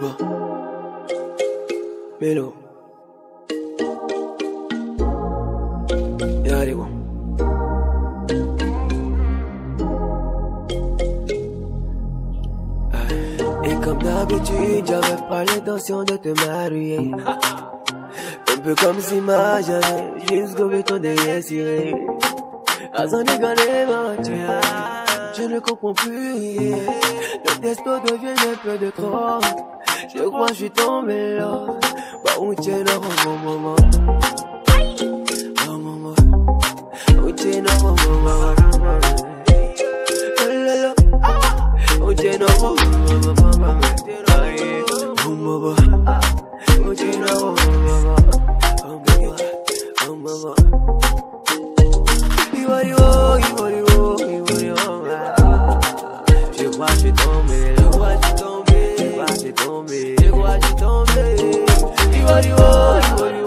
baba. Melo. Yarigo. Et comme d'habitude, j'avais pas l'intention de te marier. Un peu comme si ma j'avais jusqu'au béton désiré. À s'en dégaler, je ne comprends plus. Le destin devient un peu de trop. Je crois que je suis tombé là. Bah où t'es là, oh maman. Oh maman. Où t'es là, oh maman. Où t'es là, oh maman. Oh maman. Où t'es là, oh maman. Oh maman. Je crois que je suis tombé, je crois que je suis tombé, je crois que je suis tombé, je crois que je suis tombé.